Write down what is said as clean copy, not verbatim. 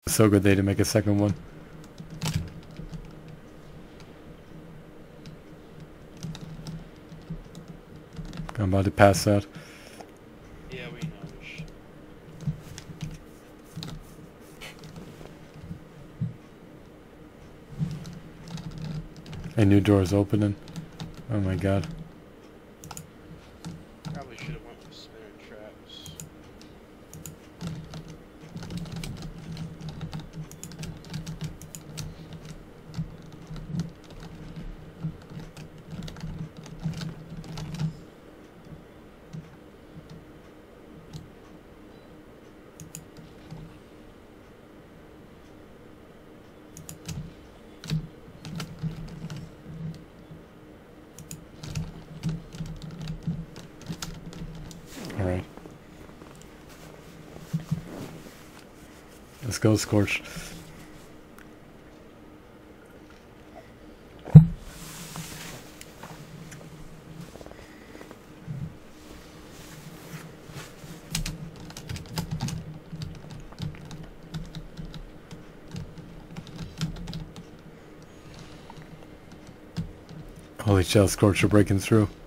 So good they didn't make a second one. I'm about to pass out. Yeah, we know. A new door is opening. Oh my god. Probably should have went with spinner traps. Alright. Let's go, Scorch. Holy shit, Scorch are breaking through.